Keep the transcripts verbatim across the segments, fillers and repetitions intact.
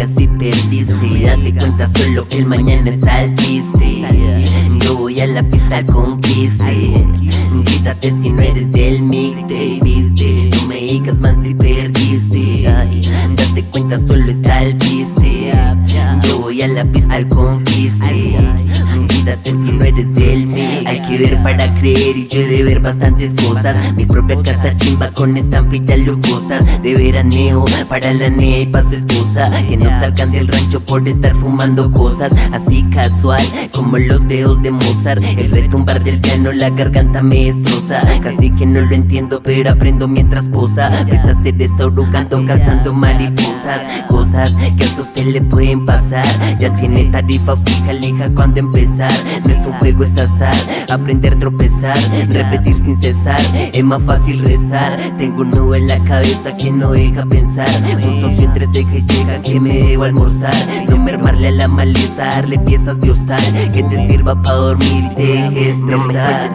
casi perdiste. Date cuenta solo que el mañana es al chiste. Yo voy a la pista al conquiste. Quítate si no eres del mixtape, viste. No me digas más si perdiste. Date cuenta solo es al chiste. Yo voy a la pista al conquiste. Quítate si no eres del mix. Hay que ver para creer y yo he de ver bastantes cosas. Mi propia casa chimba con estampillas lujosas. De veraneo para la nea y pa' su esposa. Que no salgan del rancho por estar fumando cosas así casual como los dedos de Mozart. El retumbar del piano la garganta me destroza. Casi que no lo entiendo pero aprendo mientras posa. Ves a hacer eso arrugando, cazando mariposas. Cosas que a usted le pueden pasar. Ya tiene tarifa fija, elija cuando empezar. No es un juego, es azar. Aprender, tropezar, repetir sin cesar. Es más fácil rezar. Tengo un nudo en la cabeza que no deja pensar. Un socio entre ceja y ceja que me debo almorzar. No mermarle a la maleza, darle piezas de hostal que te sirva pa' dormir y te dejes despertar.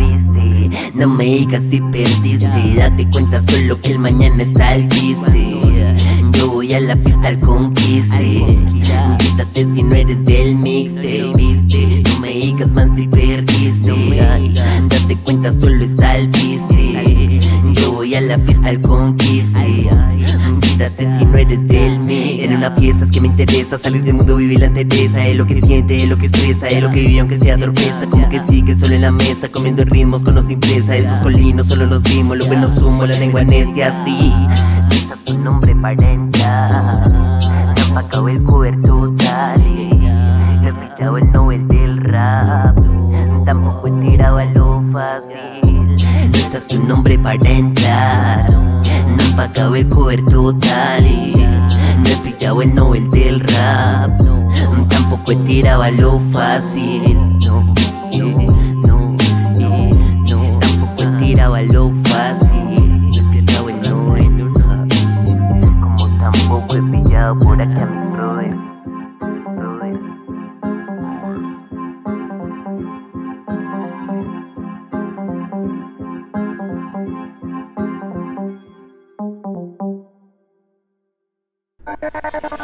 No me digas si perdiste. Date cuenta solo que el mañana es al chiste. Yo voy a la pista al conquiste. Quítate si no eres del mixtape, viste. No me digas man si perdiste. Date cuenta solo es al chiste. Yo voy a la pista al conquiste. Quítate si no eres del mix. En una pieza es que me interesa salir del mundo, vivir la entereza. Es lo que siente, es lo que estresa, es lo que vive aunque sea torpeza. Como que sigue solo en la mesa, comiendo ritmos con los impresa. Esos colinos solo nos vimos, lo bueno sumo, la lengua necia, así. Deja tu nombre para entrar. Ya pa' acabó el cover total. No he pichado el Nobel del rap. Tampoco he tirado a lo fácil. Deja tu nombre para entrar. No he pagado el cover total. No he pillado el Nobel del rap. Tampoco he tirado a lo fácil. No, no, no, tampoco he tirado a lo fácil. No he pillado el Nobel. Como tampoco he pillado por aquí a mis brothers. Brothers. Thank you.